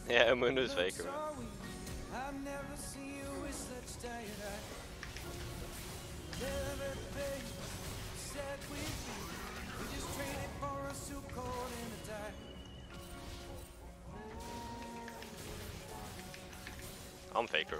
Yeah, Mundo's faker. I'm faker.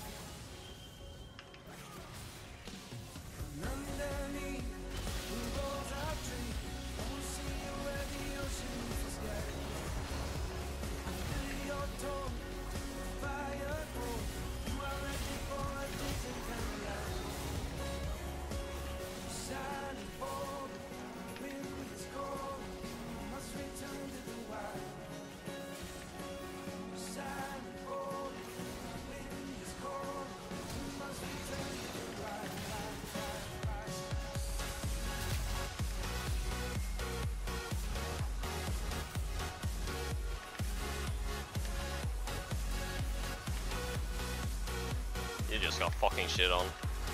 You just got fucking shit on.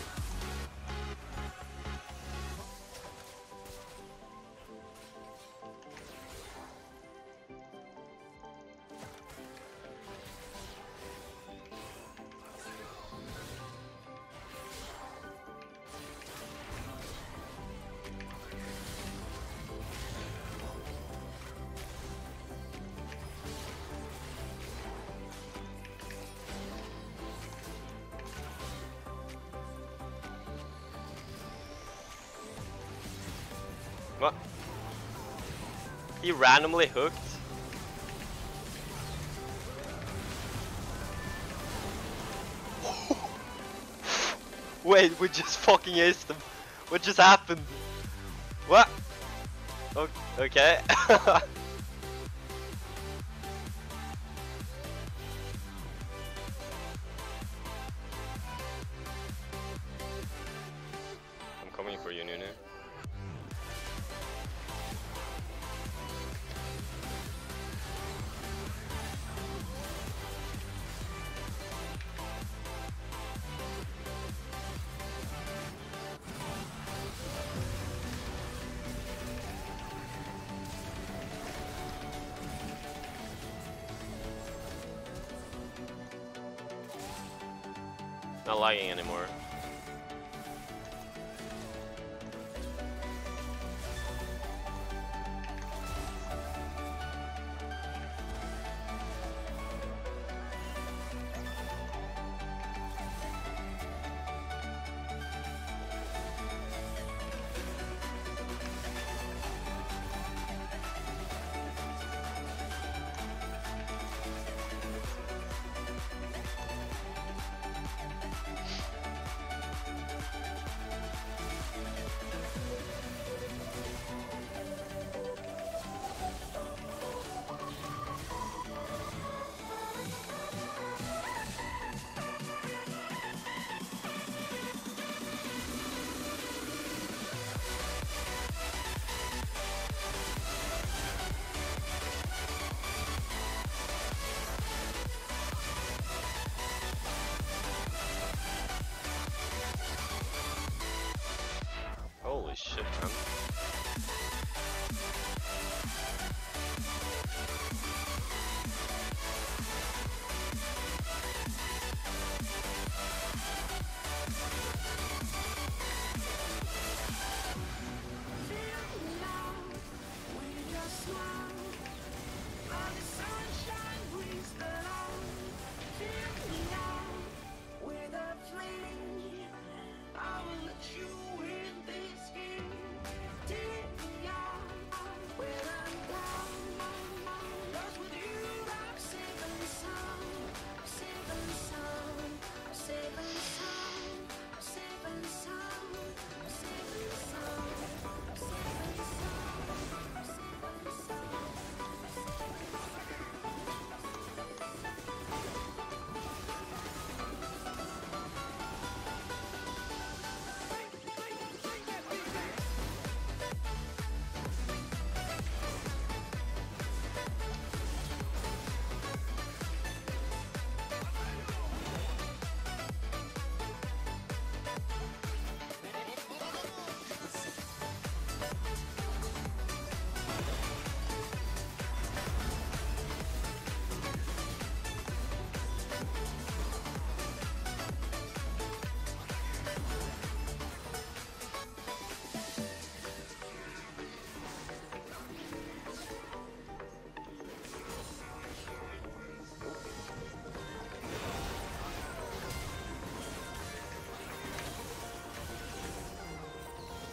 What? He randomly hooked? Wait, we just fucking aced him. What just happened? What? Okay. I'm coming for you, Nunu. Not lagging anymore.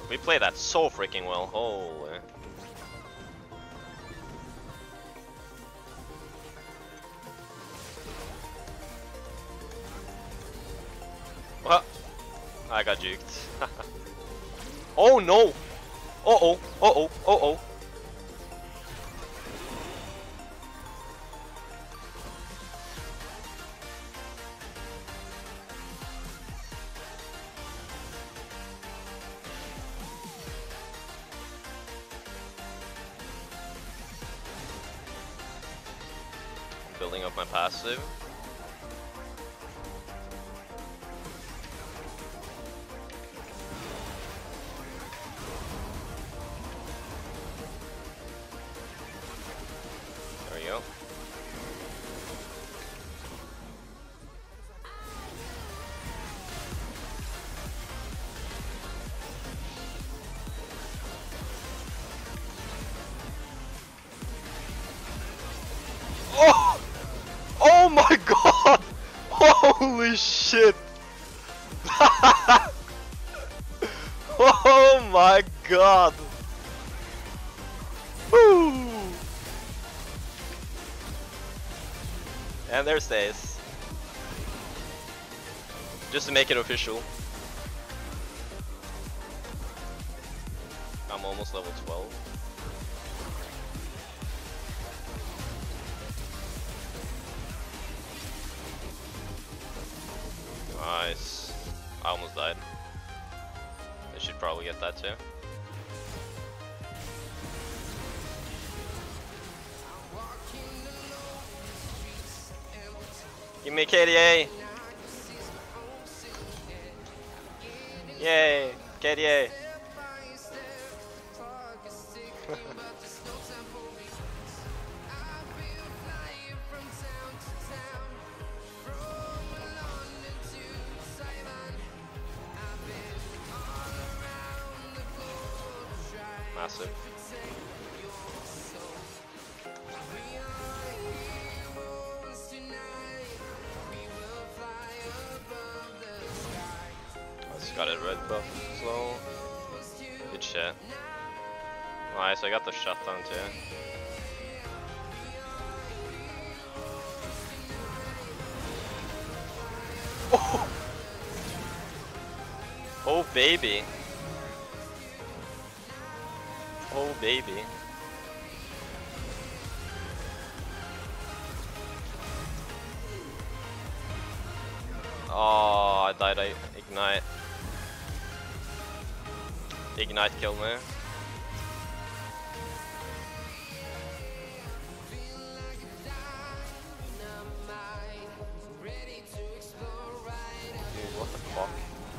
We play that so freaking well. Holy. Well, I got juked. Oh no! Uh-oh, uh-oh, uh-oh. Building up my passive. There we go. Oh! Oh my god! Holy shit! Oh my god! Woo! And there stays. Just to make it official. I'm almost level 12. Nice. I almost died. I should probably get that too. Give me KDA! Yay! KDA! Massive. Just got a red buff slow. Good shit. Nice, I got the shutdown too. Oh, oh baby. Oh baby. Oh, I died. I ignite. Ignite killed me. Dude, what the fuck?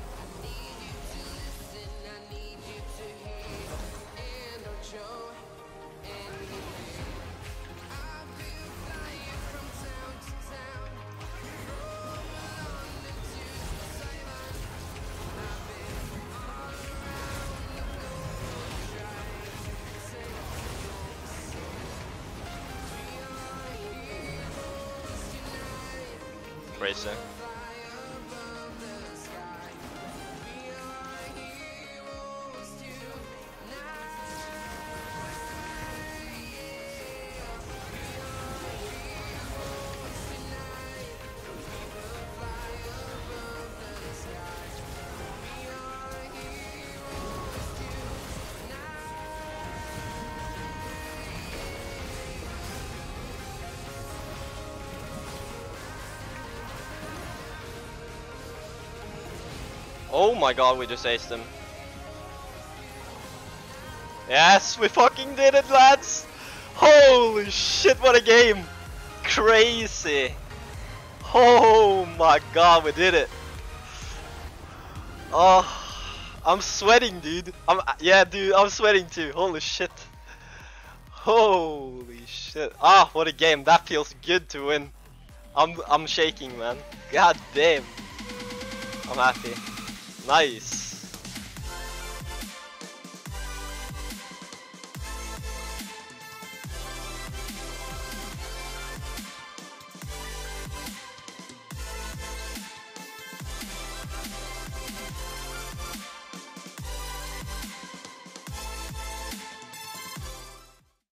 Crazy. Oh my god, we just aced him. Yes, we fucking did it, lads! Holy shit, what a game! Crazy! Oh my god, we did it! Oh, I'm sweating, dude. Yeah, dude, I'm sweating too. Holy shit! Holy shit! Ah, what a game! That feels good to win. I'm shaking, man. God damn. I'm happy. Nice.